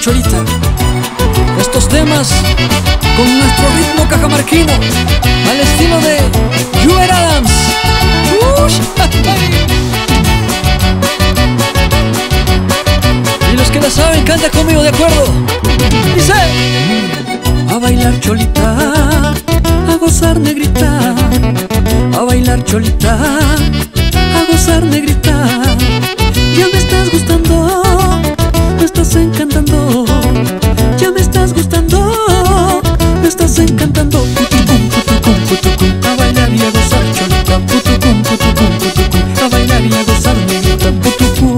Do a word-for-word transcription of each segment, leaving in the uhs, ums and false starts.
Cholita. Estos temas con nuestro ritmo cajamarquino, al estilo de Joel Adams. Y los que la saben, canta conmigo, ¿de acuerdo? Dice: a bailar, Cholita, a gozar, negrita. A bailar, Cholita, a gozar, negrita. Ya me estás gustando, me estás encantando. Ya me estás gustando, me estás encantando. Putucum, putucum, putucum. A bailar y a gozar, Cholita. Putucum, putucum, putucum. A bailar y a gozar, negrita. Putucum.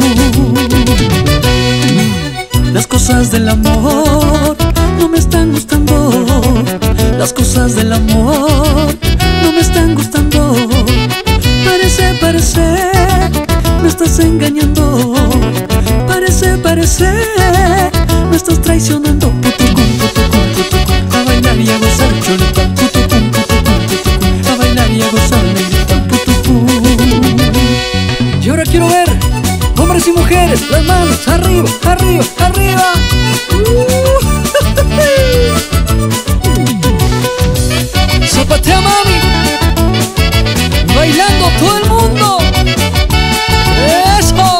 Las cosas del amor no me están gustando. Las cosas del amor no me están gustando. Parece, parece, me estás engañando. Parece, parece, me estás traicionando. Putucum, putucum, putucum. A bailar y a gozar, Cholita. Putucum, putucum, putucum. A bailar y a gozar, negrita. Putucum. Y ahora quiero ver hombres y mujeres, las manos arriba, arriba, arriba. uh. Zapatea, mami, bailando todo el mundo. ¡Eso!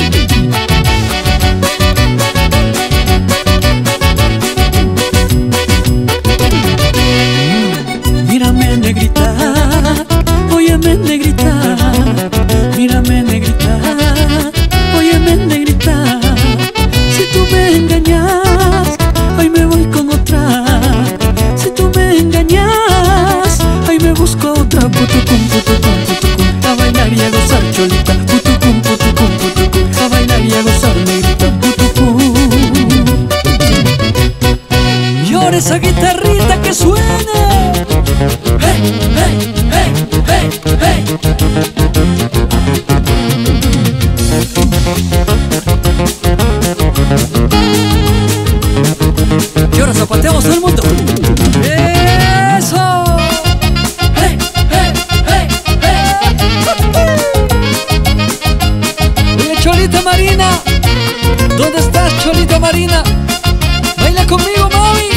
Mírame, negrita, óyeme, negrita. Mírame, negrita, óyeme, negrita. Si tú me engañas, hoy me voy con otra. Si tú me engañas, hoy me busco otra. Putucum, putucum, putucum. A bailar y a gozar, Cholita. Putucum, putucum, putucum. A bailar y a gozar, negrita. Putucum. Y ahora esa guitarrita que suene. Hey, hey, hey, hey, hey. Y ahora zapateamos todo el mundo. ¡Eso! ¡Hey, hey, hey, hey! Oye, Cholita Marina, ¿dónde estás, Cholita Marina? Baila conmigo, mami.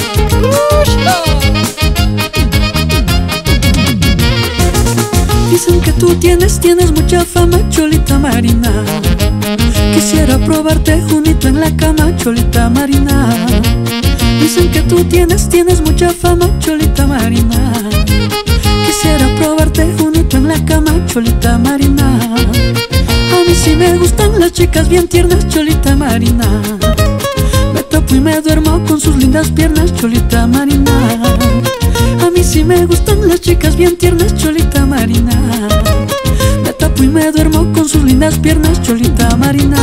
Dicen que tú tienes, tienes mucha fama, Cholita Marina. Quisiera probarte junito en la cama, Cholita Marina. Dicen que tú tienes, tienes mucha fama, Cholita Marina. Quisiera probarte junito en la cama, Cholita Marina. A mí sí me gustan las chicas bien tiernas, Cholita Marina. Me tapo y me duermo con sus lindas piernas, Cholita Marina. A mí sí me gustan las chicas bien tiernas, Cholita Marina. Me tapo y me duermo con sus lindas piernas, Cholita Marina.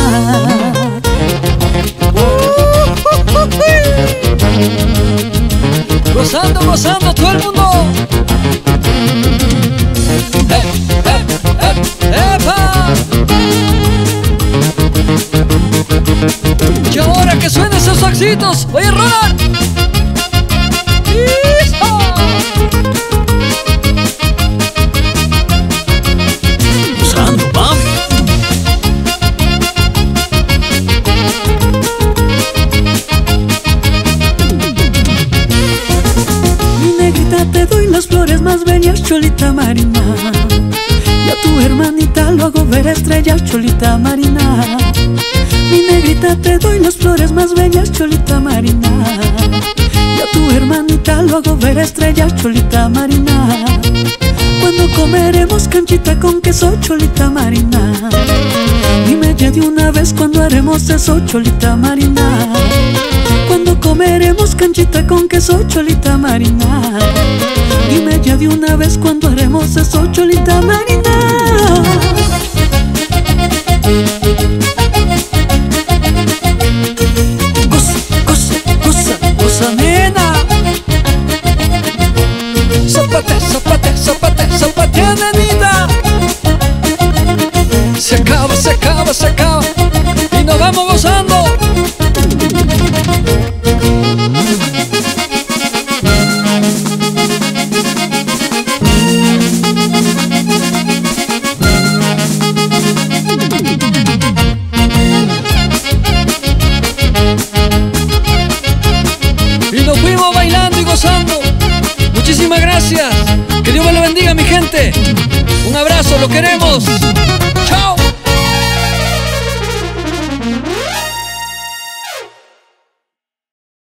Gozando, gozando todo el mundo. ¡Eh, eh, eh, epa! Y ahora que suenen esos saxitos, oye, Ronald. Gozando, mami. Te doy las flores más bellas, Cholita Marina. Y a tu hermanita lo hago ver estrellas, Cholita Marina. Mi negrita, te doy las flores más bellas, Cholita Marina. Y a tu hermanita lo hago ver estrellas, Cholita Marina. Cuando comeremos canchita con queso, Cholita Marina. Dime ya de una vez cuando haremos eso, Cholita Marina. Cuando comeremos canchita con queso, Cholita Marina. Dime ya de una vez cuando haremos eso, Cholita Marina. Goza, goza, goza, goza, nena. Zapate, zapate, zapate, zapate, nenita. Se acaba, se acaba, se acaba. Y nos vamos gozando. gracias. Que Dios me lo bendiga, mi gente. Un abrazo, lo queremos.